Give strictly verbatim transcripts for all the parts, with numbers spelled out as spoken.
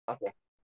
Okay.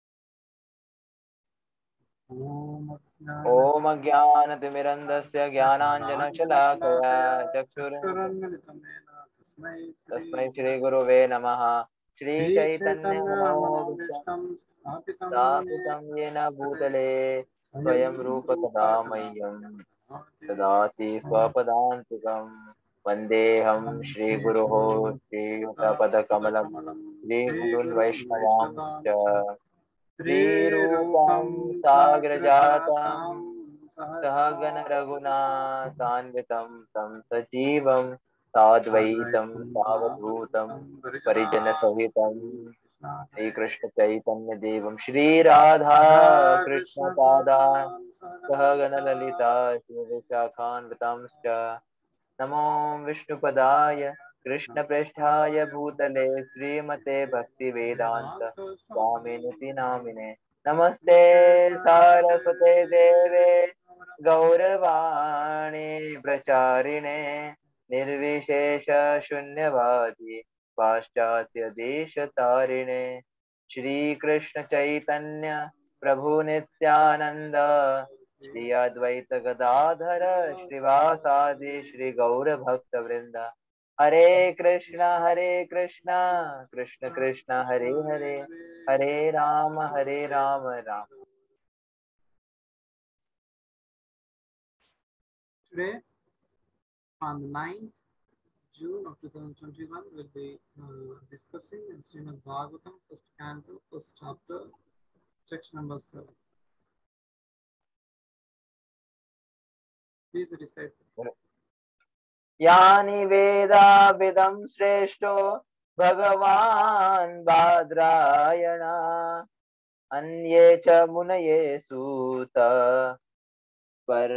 ॐ ओम अज्ञानतिमिरन्धस्य ज्ञानाञ्जनशलाकया चक्षुर चक्षुरुन्मिलितमेन तस्मै तस्मै श्रीगुरवे श्रीगुरुवे नमः। श्रीचैतन्यमनोभीष्टं श्रीचैतन्यमनोभीष्टं स्थापितं स्थापितं येन भूतले भूतले स्वयं स्वयं रूप रूपा तदा तदा मह्यं ददाति ददाति स्वपदान्तिकं। स्वपदान्तिकं। वन्देऽहं श्रीगुरोः श्रीयुतपदकमलं श्रीगुरून् वैष्णवांश्च त्रिरूपं श्रीरूपं साग्रजातं साग्रजातं सहगणा सहगण रघुनाथान्वितं तं सजीवं साद्वैतं सावधूतं परिजनसहितं श्रीकृष्ण चैतन्य देवं श्रीराधा कृष्ण कृष्ण पादान् पादान् सहगण सहगणललिता ललिता श्रीविशाखान्वितांश्च नमो विष्णुपदाय कृष्णप्रेष्ठाय भूतले श्रीमते भक्तिवेदान्त वेदांत स्वामी स्वामिनिति नामिने नमस्ते नमस्ते सारस्वते देवे सारस्वते गौरवाणी प्रचारिणे निर्विशेष शून्यवादी पाश्चात्य देश तारिणे श्री कृष्ण चैतन्य प्रभु नित्यानंद श्री अद्वैत गदाधर श्रीवासादि श्री गौर भक्त वृंद हरे कृष्णा हरे कृष्णा कृष्ण कृष्ण हरे हरे हरे राम हरे Ram Ram. Today, on the ninth June of two thousand twenty-one, we'll be uh, discussing in Srimad Bhagavatam, first canto, first chapter, text number seven. Please recite. यानि वेदा विदं श्रेष्ठो भगवान् बाद्रायण अन्ये च मुनये सूत पर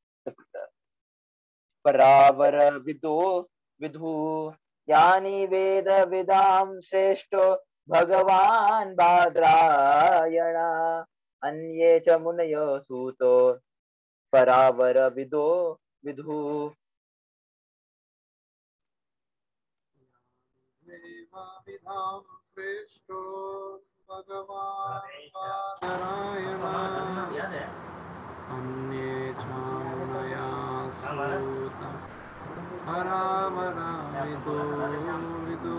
परावर विदो विदु यानि वेद विदां श्रेष्ठो भगवान् बाद्रायण अन्ये च मुनयो सूतो परावर विदो विदु। Devavidam Sreshto Bhagavan Vadarayana Anye Chamunaya Suta Paramara Vidu Vidu.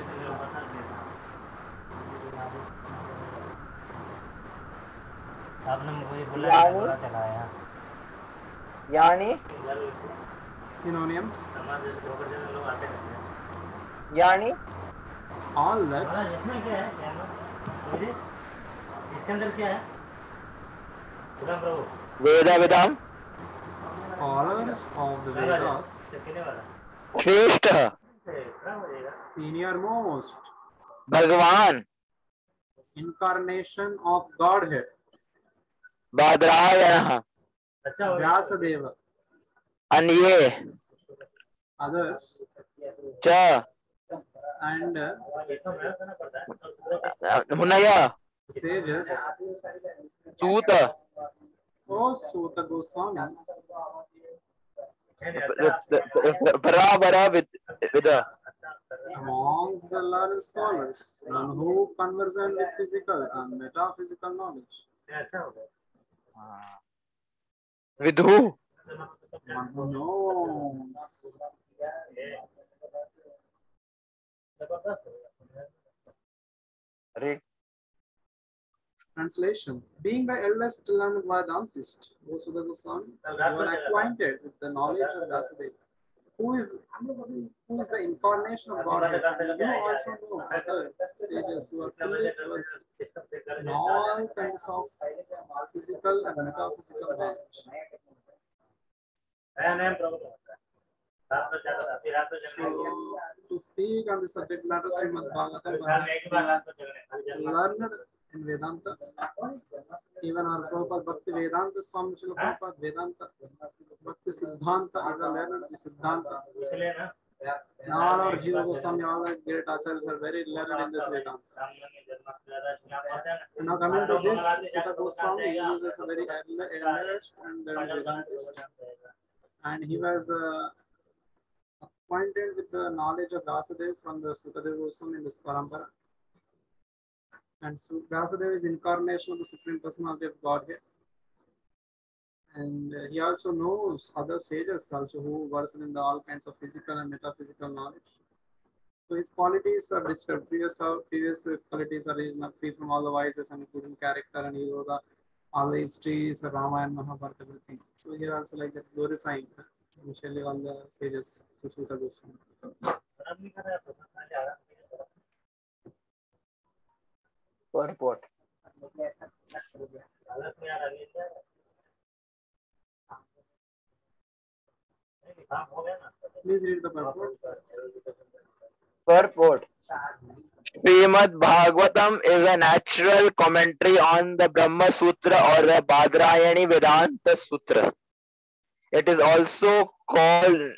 आपने मुझे बोला है यानी बड़ा चलाया यानी Synonyms. हमारे लोग लोग आते रहते हैं यानी All that बोला इसमें क्या है क्या है मुझे इसके अंदर क्या है खुदा प्रभु वेद विदाम scholars of the Vedas, कितने वाला श्रेष्ठ कितना हो जाएगा senior most भगवान incarnation of Godhead, बादरायण अच्छा हो गया Vyasadeva, अन्ये others, च and uh, इसको प्रयास करना पड़ता है मुनय sages. सूत Oh, Suta Goswami, नहीं नहीं अच्छा बराबर with amongst the learned scholars, one who conversant with physical and metaphysical knowledge, अच्छा हो गया विदु one who knows. अरे Translation: Being the eldest learned Vedantist, O Suta Goswami, you are acquainted with the knowledge of Vyasadeva, who is who is the incarnation of Godhead. And you also know other sages who are fully versed in all kinds of physical and metaphysical knowledge. नया नया problem होता है रात में ज्यादा रात में रात में So, to speak on the subject matter, Srimad Bhagavatam, साल में एक बार रात में जगने learned in Vedanta. Even our Prabhupada Bhakti Vedanta Swami Srila Prabhupada Vedanta Bhakti Siddhanta is a learned Siddhanta. इसलिए ना And all our Jiva Goswami, all our great acharyas are very learned in this Vedanta. And now coming to this, Sutta Goswami, he is a very eldest and learned Vedantist. And he was uh, acquainted with the knowledge of Vyasadeva from the Sukadeva Goswami in this parampara. And so Vyasadeva is incarnation of the Supreme Personality of Godhead. And uh, he also knows other sages also who versed in the all kinds of physical and metaphysical knowledge. So his qualities are described. Previous, uh, previous qualities are he is not free from all the vices and including character and hero, the all the histories, Rama and Mahabharata, everything. So here also like that glorifying initially all the sages to Sutta Goswami. Purport. Please read the purport. Purport. Srimad Bhagavatam is a natural commentary on the Brahma Sutra or the Badrayani Vedanta Sutra. It is also called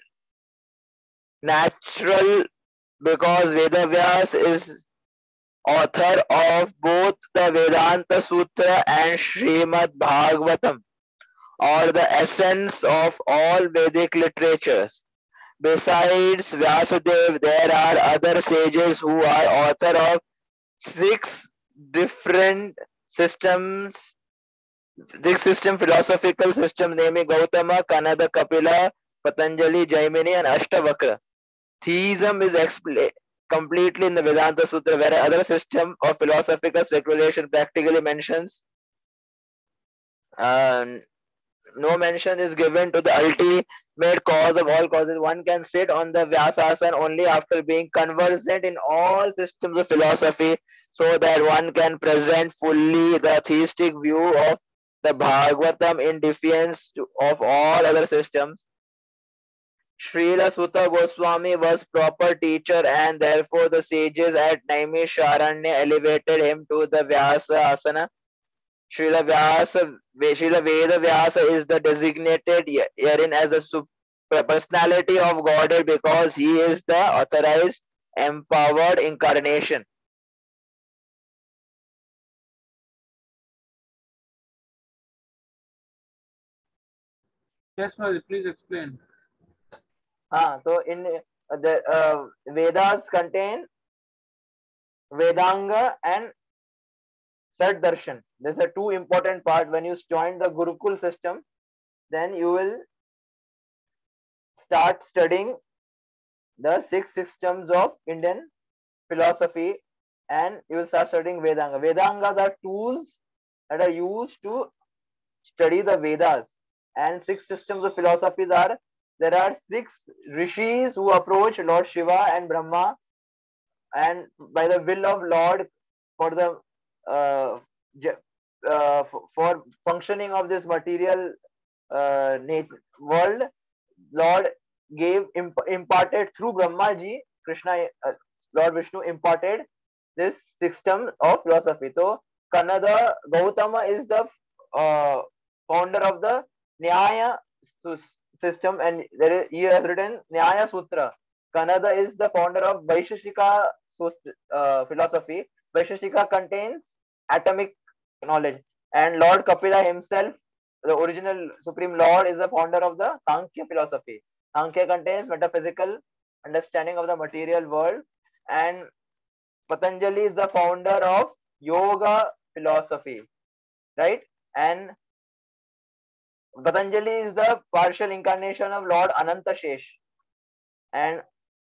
natural because Vedavyas is author of both the Vedanta Sutra and Srimad Bhagavatam, or the essence of all Vedic literatures. Besides Vyasadeva, there are other sages who are author of six different systems, six system philosophical systems, namely Gautama, Kanada, Kapila, Patanjali, Jaimini, and Ashtavakra. Theism is explained completely in the Vedanta Sutra, where other system of philosophical speculation practically mentions. Uh, no mention is given to the ultimate cause of all causes. One can sit on the Vyasasana only after being conversant in all systems of philosophy, so that one can present fully the theistic view of the Bhagavatam in defiance to, of all other systems. Srila Sutta Goswami was proper teacher, and therefore the sages at Naimisharanya elevated him to the Vyasa Asana. Srila Vyasa, Srila Veda Vyasa is the designated herein as the personality of Godhead because he is the authorized, empowered incarnation. Yes, Maharaj, please explain. Ah, so in uh, the uh, Vedas contain Vedanga and Sat Darshan. These are two important parts. When you join the Gurukul system, then you will start studying the six systems of Indian philosophy, and you will start studying Vedanga. Vedangas are tools that are used to study the Vedas, and six systems of philosophies are, there are six rishis who approach Lord Shiva and Brahma, and by the will of Lord, for the uh, uh, for functioning of this material uh, world, Lord gave imp imparted through Brahma ji, Krishna, uh, Lord Vishnu imparted this system of philosophy. So Kanada Gautama is the uh, founder of the Nyaya system, and there is, he has written Nyaya Sutra. Kanada is the founder of Vaisheshika uh, philosophy. Vaisheshika contains atomic knowledge, and Lord Kapila himself, the original Supreme Lord, is the founder of the Sankhya philosophy. Sankhya contains metaphysical understanding of the material world, and Patanjali is the founder of Yoga philosophy, right? And Patanjali is the partial incarnation of Lord Anantashesh, and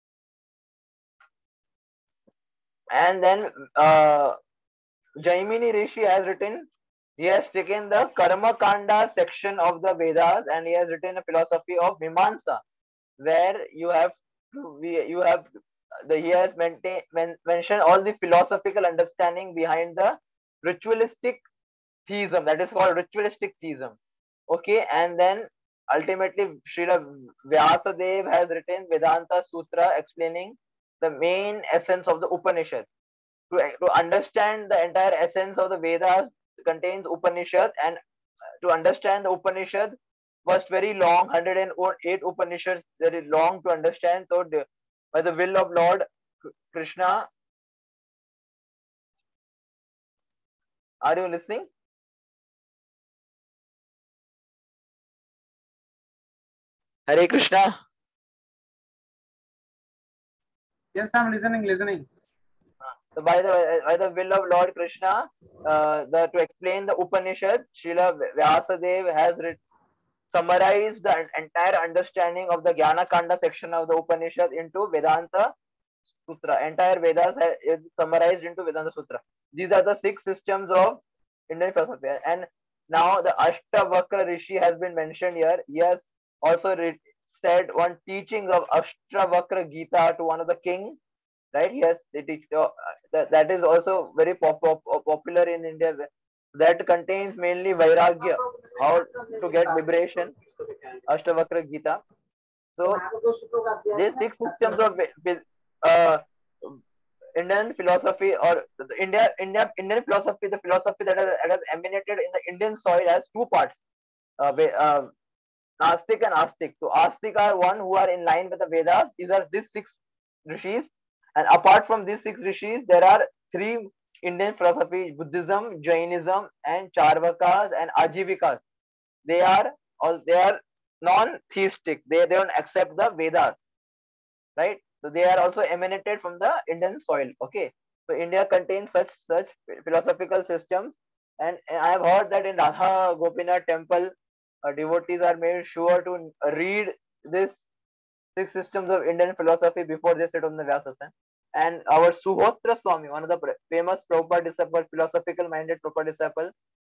and then uh, Jaimini Rishi has written. He has taken the Karma Kanda section of the Vedas, and he has written a philosophy of Mimamsa, where you have to, you have the he has maintain, men, mentioned all the philosophical understanding behind the ritualistic theism, that is called ritualistic theism. Okay, and then ultimately Srila Vyasadeva has written Vedanta Sutra explaining the main essence of the Upanishad. To, to understand the entire essence of the Vedas contains Upanishad, and to understand the Upanishad was very long, one hundred eight Upanishads, very long to understand. So by the will of Lord Krishna, are you listening? Hare Krishna. Yes, I'm listening, listening. So by the by the will of Lord Krishna, uh, the to explain the Upanishad, Srila Vyasadeva has writ- summarized the entire understanding of the Jnana Kanda section of the Upanishad into Vedanta Sutra. Entire Vedas is summarized into Vedanta Sutra. These are the six systems of Indian philosophy. And now the Ashtavakra Rishi has been mentioned here. He has also re- said one teaching of Ashtavakra Gita to one of the king. Right? Yes, they teach. Uh, that, that is also very pop, pop, popular in India. That contains mainly Vairagya, how to get liberation. Ashtavakra Gita. So these six systems of uh, Indian philosophy or the India, India, Indian philosophy, the philosophy that has, that has emanated in the Indian soil has two parts, uh, uh, Nastik and Astik. So Astik are one who are in line with the Vedas. These are these six rishis, and apart from these six rishis, there are three Indian philosophy: Buddhism, Jainism, and Charvakas and Ajivikas. They are all they are non-theistic. They, they don't accept the Vedas, right? So they are also emanated from the Indian soil. Okay, so India contains such such philosophical systems, and, and I have heard that in Radha Gopinath temple, uh, devotees are made sure to read this six systems of Indian philosophy before they sit on the Vyasasan. And our Suhotra Swami, one of the famous Prabhupada disciples, philosophical minded Prabhupada disciple,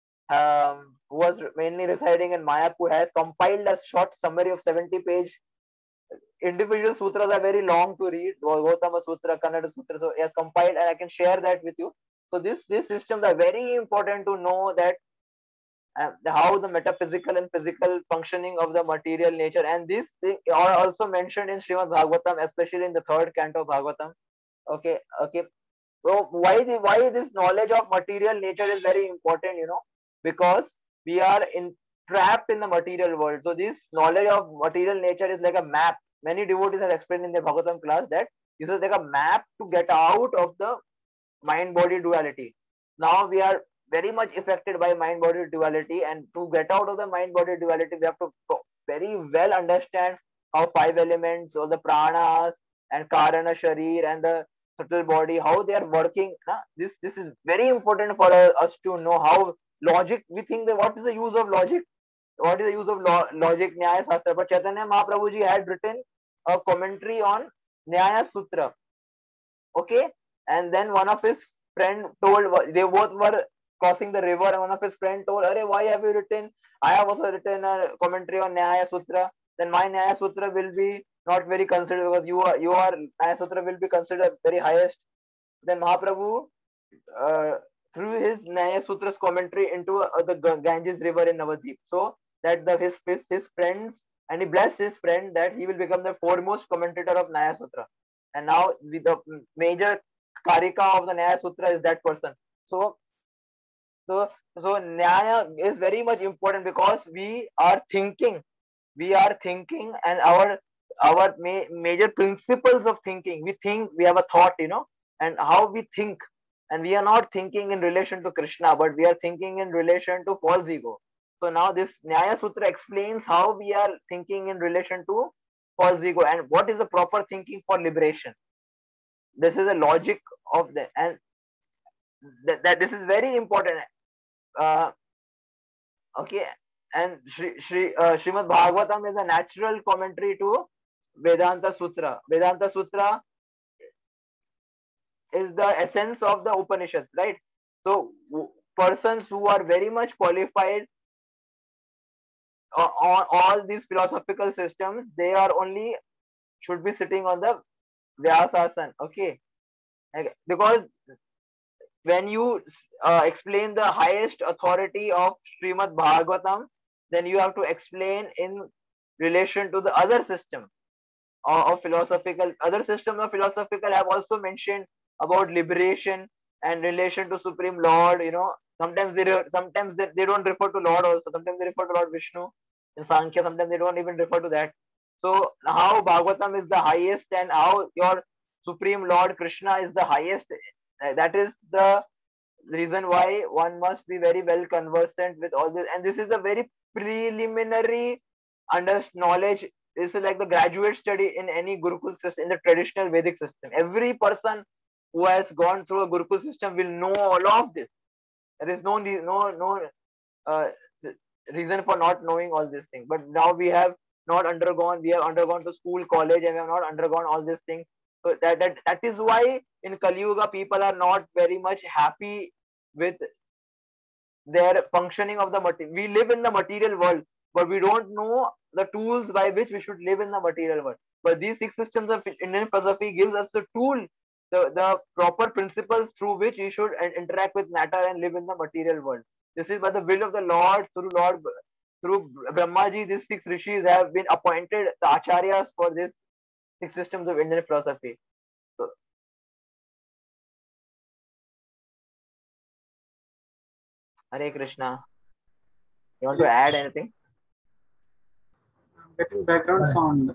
um, who was mainly residing in Mayapur, has compiled a short summary of seventy page. Individual sutras are very long to read. Gautama Sutra, Kannada Sutra. So he has compiled, and I can share that with you. So this these systems are very important to know that uh, how the metaphysical and physical functioning of the material nature, and these things are also mentioned in Srimad Bhagavatam, especially in the third canto of Bhagavatam. Okay, okay. So why the why this knowledge of material nature is very important, you know, because we are in trapped in the material world. So this knowledge of material nature is like a map. Many devotees have explained in their Bhagavatam class that this is like a map to get out of the mind body duality. Now we are very much affected by mind body duality, and to get out of the mind body duality, we have to very well understand how five elements or the pranas and karana sharir and the subtle body, how they are working. Nah? This this is very important for uh, us to know how logic. We think that what is the use of logic? What is the use of lo- logic, Nyaya Sastra? But Chaitanya Mahaprabhu ji had written a commentary on Nyaya Sutra. Okay, and then one of his friend told, they both were crossing the river, and one of his friend told, Arey, why have you written? I have also written a commentary on Nyaya Sutra. Then my Nyaya Sutra will be not very considered because you are you are Nyaya Sutra will be considered very highest. Then Mahaprabhu uh, threw his Nyaya Sutra's commentary into uh, the Ganges river in Navadvip, so that the his, his his friends, and he blessed his friend that he will become the foremost commentator of Nyaya Sutra. And now the, the major karika of the Nyaya Sutra is that person. So so so Nyaya is very much important because we are thinking, we are thinking, and our our ma- major principles of thinking. We think, we have a thought, you know, and how we think, and we are not thinking in relation to Krishna, but we are thinking in relation to false ego. So now this Nyaya Sutra explains how we are thinking in relation to false ego and what is the proper thinking for liberation. This is the logic of the, and th- that this is very important. Uh, okay, and Shri, Shri, uh, Srimad Bhagavatam is a natural commentary to Vedanta Sutra. Vedanta Sutra is the essence of the Upanishads, right? So persons who are very much qualified uh, on all these philosophical systems, they are only should be sitting on the Vyasasana. Okay, okay. Because when you uh, explain the highest authority of Srimad Bhagavatam, then you have to explain in relation to the other system uh, of philosophical, other systems of philosophical have also mentioned about liberation and relation to Supreme Lord. You know, sometimes they re- sometimes they, they don't refer to Lord also. Sometimes they refer to Lord Vishnu in Sankhya. Sometimes they don't even refer to that. So how Bhagavatam is the highest and how your Supreme Lord Krishna is the highest. That is the reason why one must be very well conversant with all this. And this is a very preliminary under knowledge. This is like the graduate study in any Gurukul system, in the traditional Vedic system. Every person who has gone through a Gurukul system will know all of this. There is no no no uh, reason for not knowing all these things. But now we have not undergone. We have undergone to school, college, and we have not undergone all these things. So that that that is why in Kali Yuga people are not very much happy with their functioning of the material. We live in the material world, but we don't know the tools by which we should live in the material world. But these six systems of Indian philosophy gives us the tool, the, the proper principles through which we should interact with matter and live in the material world. This is by the will of the Lord, through Lord, through Brahmaji, these six rishis have been appointed the acharyas for this six systems of Indian philosophy. So, Hare Krishna. You want to add anything? I'm getting background sound.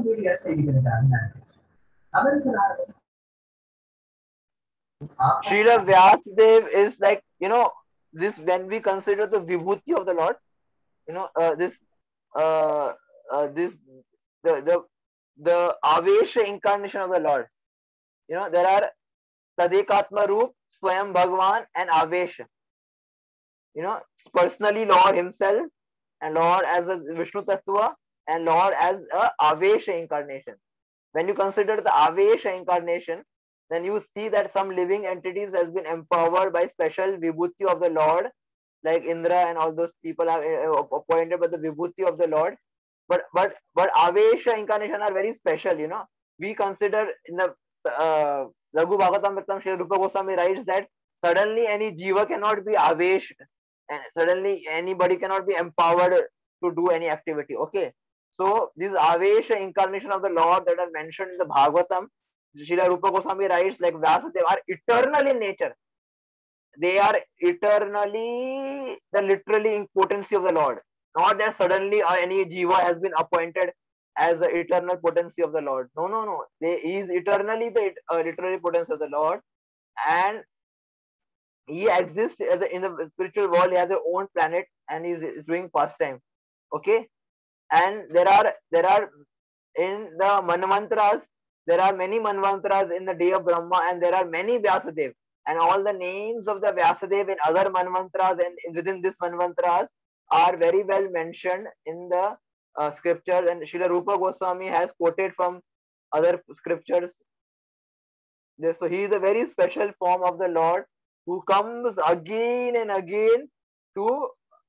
Srila Vyasadev is like, you know, this when we consider the vibhuti of the Lord, you know, uh, this, uh, uh, this, the, the, the Avesha incarnation of the Lord. You know, there are Tadekatma Roop, Swayam Bhagwan, and Avesha. You know, personally Lord himself, and Lord as a Vishnu Tattva, and Lord as a Avesha incarnation. When you consider the Avesha incarnation, then you see that some living entities has been empowered by special vibhuti of the Lord, like Indra and all those people are appointed by the vibhuti of the Lord. But but but Avesha incarnation are very special, you know. We consider in the uh, Laghu Bhagavatam, Sri Rupa Goswami writes that suddenly any jiva cannot be Avesh, and suddenly anybody cannot be empowered to do any activity. Okay, so this Avesha incarnation of the Lord that are mentioned in the Bhagavatam, Srila Rupa Goswami writes like Vyasadeva are eternal in nature. They are eternally the literally potency of the Lord. Not that suddenly uh, any jiva has been appointed as the eternal potency of the Lord. No, no, no. They he is eternally the uh, literary potency of the Lord, and he exists as a, in the spiritual world. He has his own planet and he is, is doing pastime. Okay, and there are there are in the manvantras, there are many manvantras in the day of Brahma, and there are many Vyasadev, and all the names of the Vyasadev in other manvantras and within this manvantras are very well mentioned in the uh, scriptures, and Srila Rupa Goswami has quoted from other scriptures. This, so he is a very special form of the Lord who comes again and again to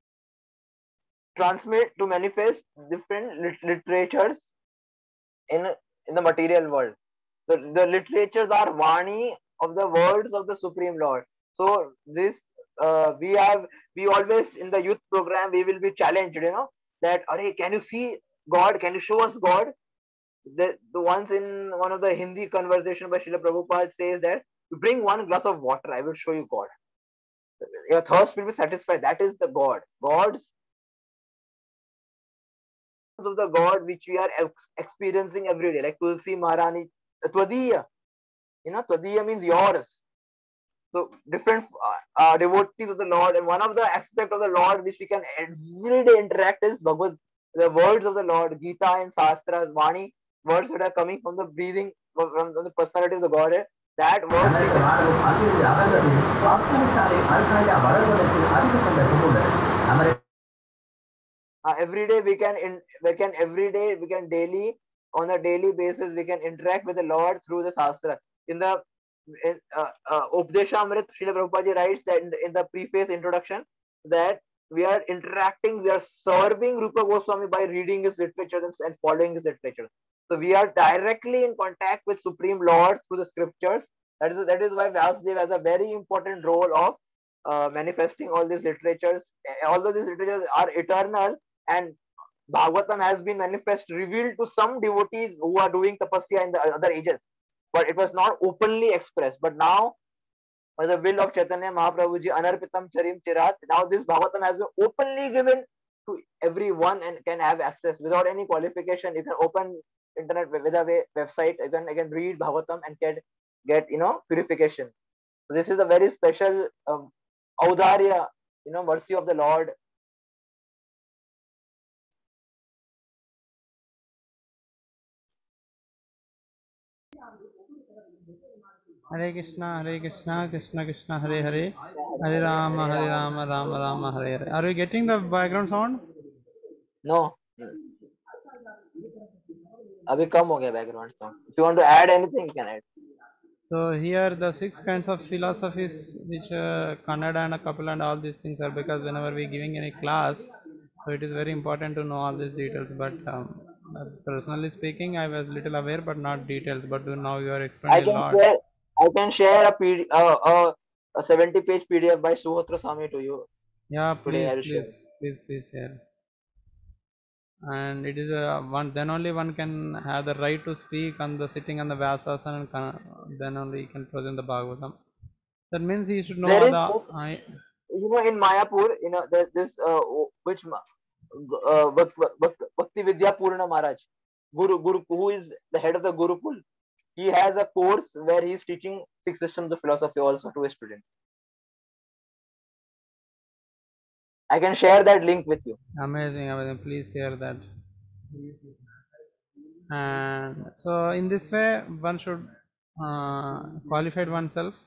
transmit, to manifest different lit- literatures in in the material world. The, the literatures are Vani of the words of the Supreme Lord. So this uh, we have we always in the youth program we will be challenged, you know, that Are, can you see God? Can you show us God? The the ones in one of the Hindi conversation by Srila Prabhupada says that you bring one glass of water, I will show you God. Your thirst will be satisfied. That is the God. God's of the God which we are ex- experiencing every day, like Tulsi Maharani, Tvadiya. You know, Tvadiya means yours. So different uh, uh, devotees of the Lord, and one of the aspect of the Lord which we can every day interact is Bhagavad, the words of the Lord, Gita and Shastras, Vani, words that are coming from the breathing from, from the personality of the Godhead. That words we can, uh, every day we can in, we can every day we can daily on a daily basis we can interact with the Lord through the Shastra. In the in, uh, uh, Updeshamrit, Srila Prabhupada writes that in the, in the preface introduction that we are interacting, we are serving Rupa Goswami by reading his literature and, and following his literature. So we are directly in contact with Supreme Lord through the scriptures. That is that is why Vyasadeva has a very important role of uh, manifesting all these literatures. Although these literatures are eternal, and Bhagavatam has been manifest, revealed to some devotees who are doing tapasya in the other ages, but it was not openly expressed. But now, by the will of Chaitanya Mahaprabhuji, Anarpitam Charim Chirat, now this Bhagavatam has been openly given to everyone and can have access without any qualification. You can open internet with a website, you can, you can read Bhagavatam and get, get you know, purification. So this is a very special um, Audarya, you know, mercy of the Lord. Hare Krishna, Hare Krishna, Krishna Krishna, Hare Hare, Hare Rama, Hare Rama, Rama Rama, Hare Hare. Are you getting the background sound? No. अभी कम हो गया background sound. If you want to add anything, you can add. So here the six kinds of philosophies which uh, Kannada and Kapila and all these things are, because whenever we giving any class, so it is very important to know all these details. But um, personally speaking, I was little aware, but not details. But now you are I explaining a can lot. share. I can share a P D, uh, uh, a seventy page P D F by Suhotra Swami to you. Yeah, Today please, I will share. please, please, please share. And it is a one. Then only one can have the right to speak on the sitting on the Vyasasana, and can, then only he can present the Bhagavatam. That means he should know There all is, the. I, you know, in Mayapur, you know, there's this uh, which ma- uh, Bhak- Bhak- Bhakti Vidya Purna Maharaj, Guru Guru, who is the head of the Gurukul. He has a course where he is teaching six systems of philosophy also to his students. I can share that link with you. Amazing, amazing. Please share that. And so, in this way, one should uh, qualify oneself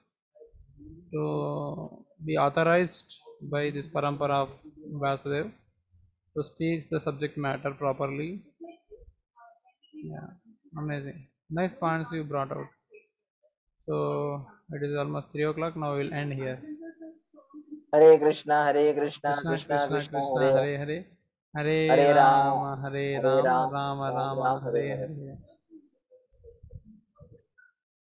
to be authorized by this parampara of Vasudev to speak the subject matter properly. Yeah, amazing. Nice points you brought out. So, it is almost three o'clock. Now we'll end here. Hare Krishna, Hare Krishna, Krishna, Krishna Krishna, Krishna, Krishna, Hare Hare Hare, Hare Hare Rama, Rama, Hare Hare Rama, Rama, Rama Rama Rama, Rama, Hare Hare Hare. Hare.